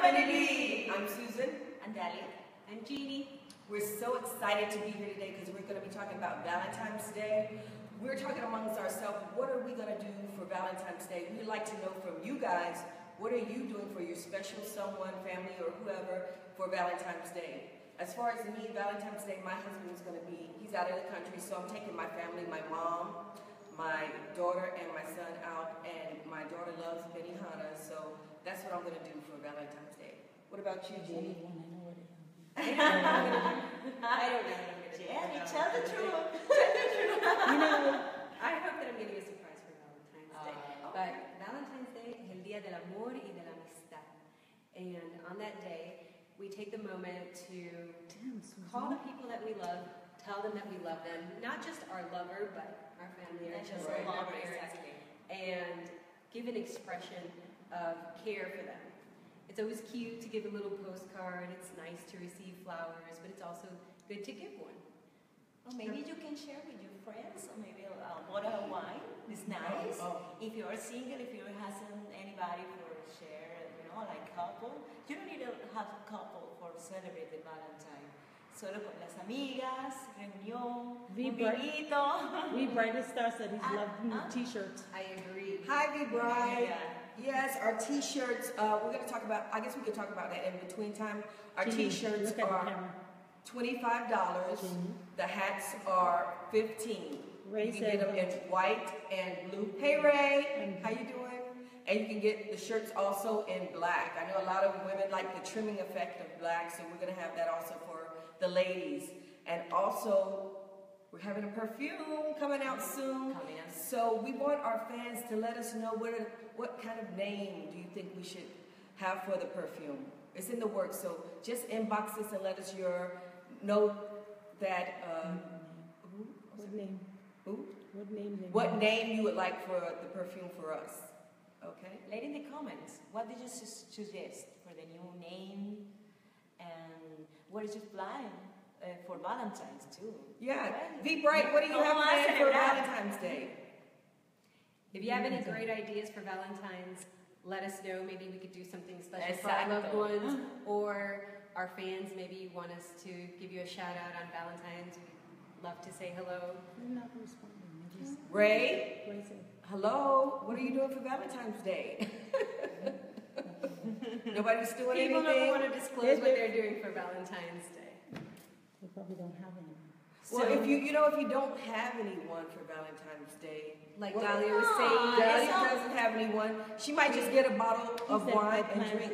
Infinity. I'm Susan. I'm Dahlia. I'm Jeannie. We're so excited to be here today because we're going to be talking about Valentine's Day. We're talking amongst ourselves, what are we going to do for Valentine's Day? We'd like to know from you guys, what are you doing for your special someone, family, or whoever for Valentine's Day? As far as me, Valentine's Day, my husband's going to be, he's out of the country, so I'm taking my family, my mom, my daughter, and my son out, and my daughter loves Benihana, so that's what I'm going to do for Valentine's Day. What about you, Jeannie? I don't know what I'm going to do. Jenny, tell the truth. I hope that I'm getting a surprise for Valentine's Day. But Valentine's Day es el día del amor y de la amistad. And on that day, we take the moment to call the people that we love, tell them that we love them, not just our lover, but our family, our children, our parents, and give an expression of care for them. It's always cute to give a little postcard, it's nice to receive flowers, but it's also good to give one. Or maybe you can share with your friends, or maybe a bottle of wine. It's nice. If you are single, if you hasn't anybody for share, like couple, you don't need to have a couple for celebrate the Valentine. Solo con las amigas, reunión, un vinito. V. Bright Star said he's loving the t-shirts. I agree. Hi, V. Bright. Yes, our t-shirts, we're going to talk about, I guess we could talk about that in between time. Our t-shirts are $25. The hats are $15. You can get them in white and blue. Hey, Ray, how you doing? And you can get the shirts also in black. I know a lot of women like the trimming effect of black, so we're going to have that also for the ladies. And also, we're having a perfume coming out soon. So we want our fans to let us know what kind of name do you think we should have for the perfume. It's in the works, so just inbox us and let us know that. What name? Who? What name? What name you would like for the perfume for us? Okay. Let in the comments. What did you suggest for the new name? And what is your plan for Valentine's too? Yeah. V. Bright, what do you have planned for Valentine's Day? If you have any great ideas for Valentine's, let us know. Maybe we could do something special for our loved ones, or our fans. Maybe you want us to give you a shout out on Valentine's. We'd love to say hello. I'm not responding. Ray, hello. What are you doing for Valentine's Day? Nobody's doing anything. People don't want to disclose what they're doing for Valentine's Day. They probably don't have any. Well, if you don't have anyone for Valentine's Day, like Dahlia was saying, Dahlia doesn't have anyone. She might just get a bottle of wine and drink.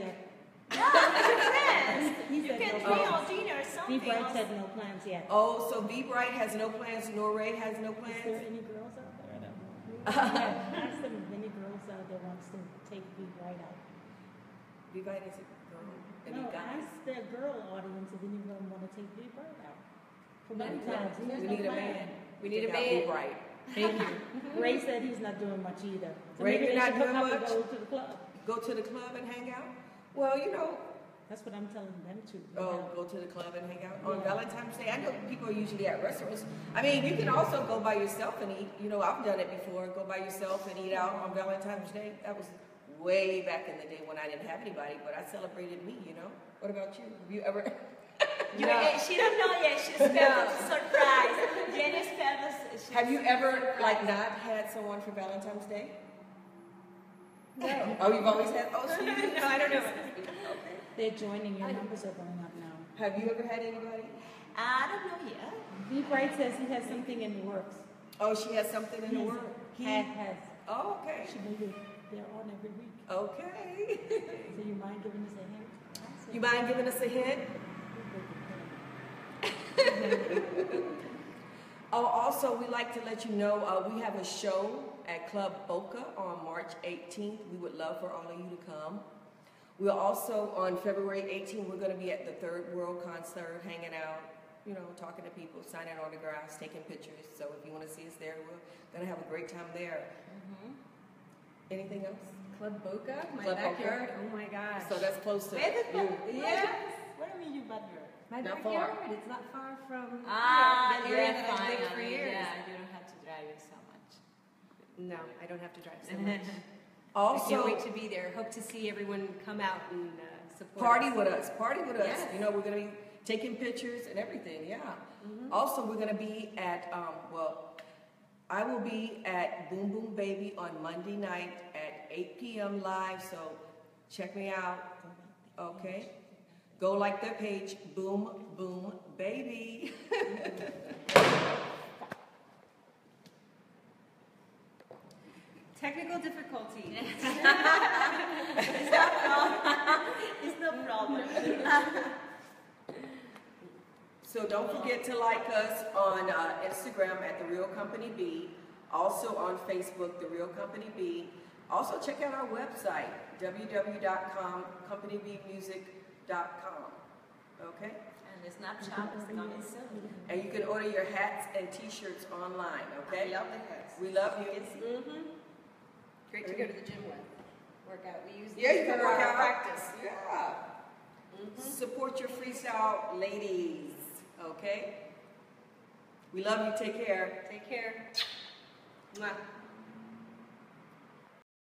You can drink or dinner or something. V. Bright said no plans yet. Oh, so V. Bright has no plans, nor Ray has no plans? Is there any girls out there? I don't know. Ask them if any girls out there wants to take V. Bright out. V. Bright is a girl. No, ask the girl audience if any of them want to take V. Bright out. For Valentine's. We need a man. We need a man. Right. Thank you. Ray said he's not doing much either. So Ray, you're not doing much? Go to the club. Go to the club and hang out? Well, That's what I'm telling them to. Go to the club and hang out on Valentine's Day. I know people are usually at restaurants. I mean, you can also go by yourself and eat. I've done it before. Go by yourself and eat out on Valentine's Day. That was way back in the day when I didn't have anybody, but I celebrated me, What about you? Have you ever... She don't know yet. She's spelled surprise. Jenny spelled. Have you ever not had someone for Valentine's Day? No. Oh, you've always had. Oh, so you didn't. No, I don't know. Okay. They're joining. Your numbers are going up now. Have you ever had anybody? I don't know yet. V. Bright says he has something in the works. Oh, she has something in the works. He has. Oh, okay. They're on every week. Okay. So you mind giving us a hint? You mind giving us a hint? Also, we'd like to let you know we have a show at Club Boca on March 18th. We would love for all of you to come. We're also, on February 18th, we're going to be at the Third World Concert, hanging out, talking to people, signing autographs, taking pictures. So if you want to see us there, we're going to have a great time there. Anything else? Club Boca, my Club backyard. Boca. Oh my gosh. So that's close to you. Yes. What do you mean your backyard? My Not backyard. far. It's not far from the area that I've lived for years. Yeah, you don't have to drive it so much. No, I don't have to drive so much. Also, I can't wait to be there. Hope to see everyone come out and support party with us. Party with us. Yes. You know, we're going to be taking pictures and everything. Yeah. Mm-hmm. Also, we're going to be at, I will be at Boom Boom Baby on Monday night at 8 p.m. live. So check me out. Okay. Go like their page, Boom Boom Baby. Technical difficulty. It's no problem. So don't forget to like us on Instagram at The Real Company B. Also on Facebook, The Real Company B. Also check out our website, www.companybmusic.com. Okay? And the Snapchat is coming soon. And you can order your hats and t-shirts online, okay? I love the hats. We love you. Mm-hmm. Great to go to the gym with. Work out. We use Yeah, you these can for work our out. practice. Yeah. Mm-hmm. Support your freestyle ladies, okay? We love you. Take care. Take care. Mwah.